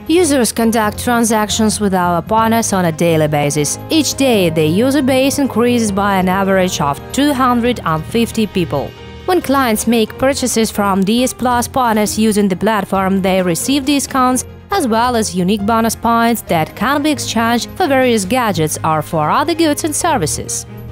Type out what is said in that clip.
Users conduct transactions with our partners on a daily basis. Each day, the user base increases by an average of 250 people. When clients make purchases from DS Plus partners using the platform, they receive discounts as well as unique bonus points that can be exchanged for various gadgets or for other goods and services.